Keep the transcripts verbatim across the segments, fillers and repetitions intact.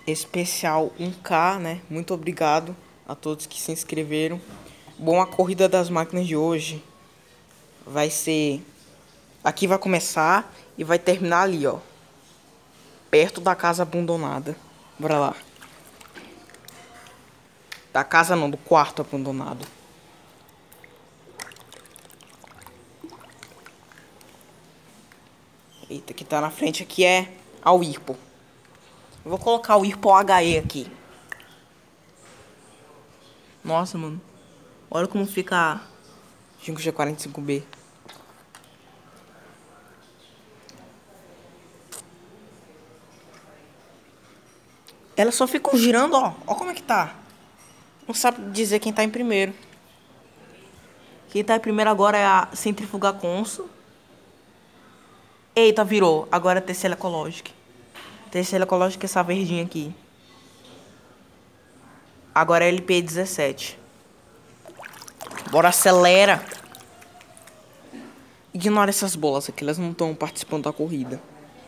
especial um K, né? Muito obrigado a todos que se inscreveram. Bom, a corrida das máquinas de hoje vai ser... Aqui vai começar e vai terminar ali, ó. Perto da casa abandonada. Bora lá. Da casa não, do quarto abandonado. Eita, que tá na frente aqui é a Whirlpool. Eu vou colocar o Whirlpool H E aqui. Nossa, mano. Olha como fica cinco G quarenta e cinco B. Elas só ficam girando, ó. Ó como é que tá. Não sabe dizer quem tá em primeiro. Quem tá em primeiro agora é a Centrifuga Consul. Eita, virou. Agora é a Terceira Ecologic. Terceira Ecologic é essa verdinha aqui. Agora é L P dezessete. Bora, acelera. Ignora essas bolas aqui, elas não estão participando da corrida.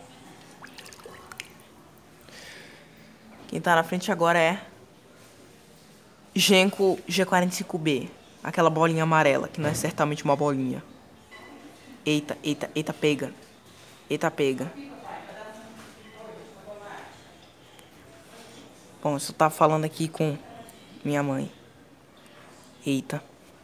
Quem tá na frente agora é Genko G quarenta e cinco B. Aquela bolinha amarela, que não é certamente uma bolinha. Eita, eita, eita, pega. Eita, pega. Bom, eu só tava falando aqui com minha mãe. Eita.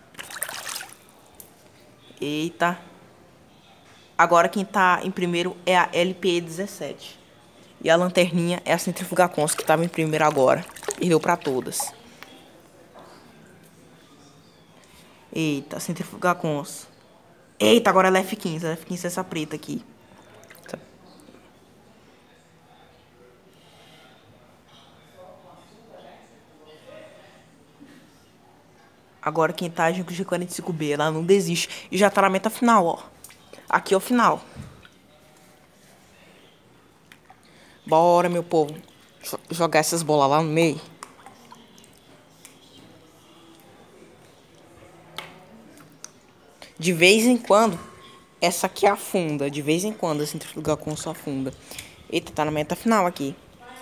Eita. Agora quem tá em primeiro é a L P dezessete. E a lanterninha é a Centrifuga Consul, que tava em primeiro agora. Perdeu pra todas. Eita, Centrifuga Consul. Eita, agora ela é F quinze. A F quinze é essa preta aqui. Agora quem tá é a G quarenta e cinco B. Ela não desiste. E já tá na meta final, ó. Aqui é o final. Bora, meu povo. Jogar essas bolas lá no meio. De vez em quando, essa aqui afunda. De vez em quando a Centrifuga Consul afunda. Eita, tá na meta final aqui.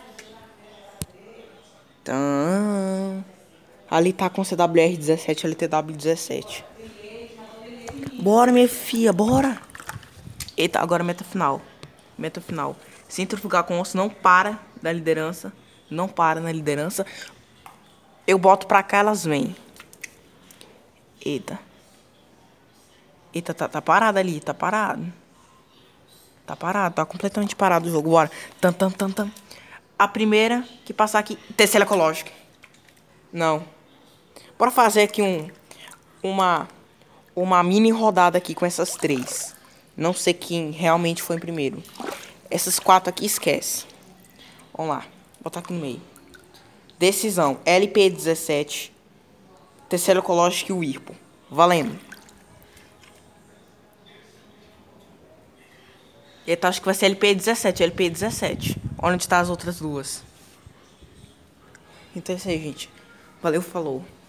Então, ali tá com C W R dezessete, L T W dezessete. Bora, minha filha, bora. Eita, agora meta final. Meta final. Centrifuga Consul não para da liderança. Não para na liderança. Eu boto pra cá, elas vêm. Eita. Eita, tá, tá parado ali, tá parado. Tá parado, tá completamente parado o jogo. Bora. Tam, tam, tam, tam. A primeira que passar aqui. Terceira Ecologic. Não. Bora fazer aqui um. Uma. Uma mini rodada aqui com essas três. Não sei quem realmente foi em primeiro. Essas quatro aqui esquece. Vamos lá. Vou botar aqui no meio. Decisão. L P dezessete. Terceira Ecologic e o Whirlpool. Valendo. Eita, acho que vai ser L P dezessete. L P dezessete. Olha onde tá as outras duas. Então é isso aí, gente. Valeu, falou.